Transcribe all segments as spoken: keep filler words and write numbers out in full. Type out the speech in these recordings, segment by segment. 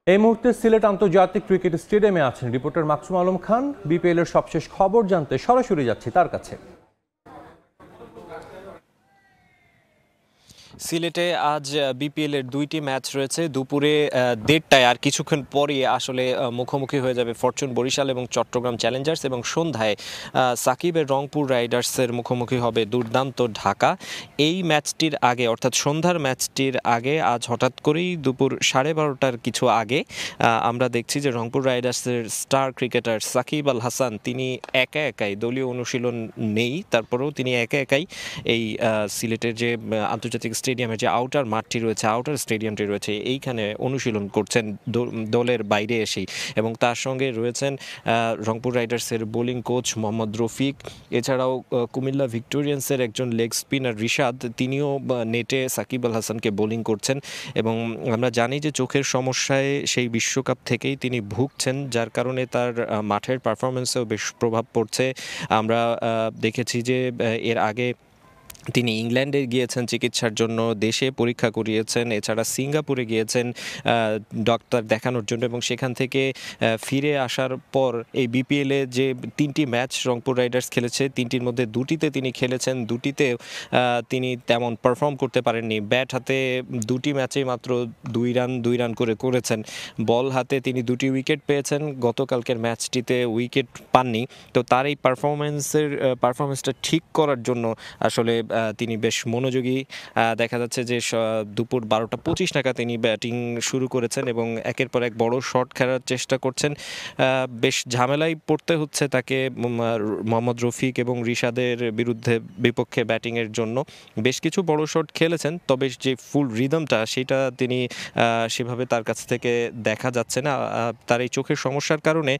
এই মুহূর্তে সিলেট আন্তর্জাতিক ক্রিকেট স্টেডিয়ামে আছেন রিপোর্টার মাকসুম আলম খান। বিপিএল এর সবশেষ খবর জানতে সরাসরি যাচ্ছি তার কাছে। সিলেটে আজ বিপিএল এর দুইটি ম্যাচ রয়েছে। দুপুরে দেড়টায় আর কিছুক্ষণ পরে আসলে মুখোমুখি হয়ে যাবে ফরচুন বরিশাল এবং চট্টগ্রাম চ্যালেঞ্জার্স, এবং সন্ধ্যায় সাকিবের রংপুর রাইডার্সের মুখোমুখি হবে দুর্দান্ত ঢাকা। এই ম্যাচটির আগে অর্থাৎ সন্ধ্যার ম্যাচটির আগে আজ হঠাৎ করেই দুপুর সাড়ে বারোটার কিছু আগে আমরা দেখছি যে রংপুর রাইডার্সের স্টার ক্রিকেটার সাকিব আল হাসান তিনি একা একাই, দলীয় অনুশীলন নেই, তারপরেও তিনি একা একাই এই সিলেটের যে আন্তর্জাতিক স্টেডিয়ামের যে আউটার মাঠটি রয়েছে, আউটার স্টেডিয়ামটি রয়েছে, এইখানে অনুশীলন করছেন দলের বাইরে এসেই। এবং তার সঙ্গে রয়েছেন রংপুর রাইডার্সের বোলিং কোচ মোহাম্মদ রফিক, এছাড়াও কুমিল্লা ভিক্টোরিয়ান্সের একজন লেগ স্পিনার রিশাদ, তিনিও নেটে সাকিব আল হাসানকে বোলিং করছেন। এবং আমরা জানি যে চোখের সমস্যায় সেই বিশ্বকাপ থেকেই তিনি ভুগছেন, যার কারণে তার মাঠের পারফরমেন্সেও বেশ প্রভাব পড়ছে। আমরা দেখেছি যে এর আগে তিনি ইংল্যান্ডে গিয়েছেন চিকিৎসার জন্য, দেশে পরীক্ষা করিয়েছেন, এছাড়া সিঙ্গাপুরে গিয়েছেন ডক্টর দেখানোর জন্য, এবং সেখান থেকে ফিরে আসার পর এই বিপিএলে যে তিনটি ম্যাচ রংপুর রাইডার্স খেলেছে, তিনটির মধ্যে দুটিতে তিনি খেলেছেন, দুটিতে তিনি তেমন পারফর্ম করতে পারেননি। ব্যাট হাতে দুটি ম্যাচেই মাত্র দুই রান দুই রান করে করেছেন। বল হাতে তিনি দুটি উইকেট পেয়েছেন, গতকালকের ম্যাচটিতে উইকেট পাননি। তো তার এই পারফরমেন্সের পারফরমেন্সটা ঠিক করার জন্য আসলে তিনি বেশ মনোযোগী। দেখা যাচ্ছে যে দুপুর বারোটা পঁচিশ নাগাদ তিনি ব্যাটিং শুরু করেছেন এবং একের পর এক বড় শট খেলার চেষ্টা করছেন। বেশ ঝামেলায় পড়তে হচ্ছে তাকে মোহাম্মদ রফিক এবং রিশাদের বিরুদ্ধে বিপক্ষে ব্যাটিংয়ের জন্য। বেশ কিছু বড় শট খেলেছেন, তবে যে ফুল রিদমটা সেটা তিনি সেভাবে তার কাছ থেকে দেখা যাচ্ছে না। তার এই চোখের সমস্যার কারণে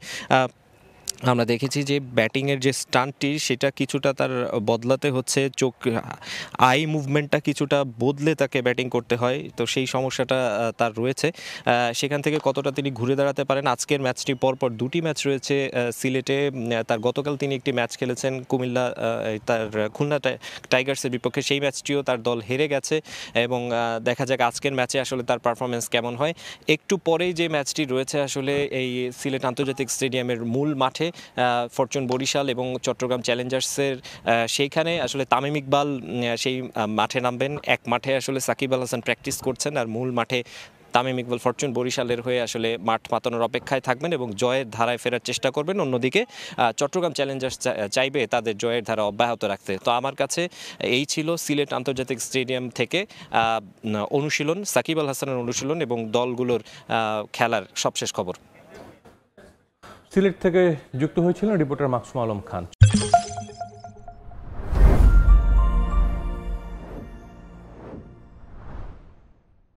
আমরা দেখেছি যে ব্যাটিংয়ের যে স্টান্টটি সেটা কিছুটা তার বদলাতে হচ্ছে, চোখ আই মুভমেন্টটা কিছুটা বদলে তাকে ব্যাটিং করতে হয়। তো সেই সমস্যাটা তার রয়েছে। সেখান থেকে কতটা তিনি ঘুরে দাঁড়াতে পারেন। আজকের ম্যাচটি পরপর দুটি ম্যাচ রয়েছে সিলেটে। তার গতকাল তিনি একটি ম্যাচ খেলেছেন কুমিল্লা, তার খুলনা টাইগার্সের বিপক্ষে, সেই ম্যাচটিও তার দল হেরে গেছে। এবং দেখা যাক আজকের ম্যাচে আসলে তার পারফরমেন্স কেমন হয়। একটু পরেই যে ম্যাচটি রয়েছে আসলে এই সিলেট আন্তর্জাতিক স্টেডিয়ামের মূল মাঠে ফরচুন বরিশাল এবং চট্টগ্রাম চ্যালেঞ্জার্সের, সেইখানে আসলে তামিম ইকবাল সেই মাঠে নামবেন। এক মাঠে আসলে সাকিব আল হাসান প্র্যাকটিস করছেন, আর মূল মাঠে তামিম ইকবাল ফরচুন বরিশালের হয়ে আসলে মাঠ মাতানোর অপেক্ষায় থাকবেন এবং জয়ের ধারায় ফেরার চেষ্টা করবেন। অন্যদিকে চট্টগ্রাম চ্যালেঞ্জার্স চাইবে তাদের জয়ের ধারা অব্যাহত রাখতে। তো আমার কাছে এই ছিল সিলেট আন্তর্জাতিক স্টেডিয়াম থেকে অনুশীলন, সাকিব আল হাসানের অনুশীলন এবং দলগুলোর খেলার সবশেষ খবর। সিলেট থেকে যুক্ত হয়েছিলেন রিপোর্টার মাকসুম আলম খান।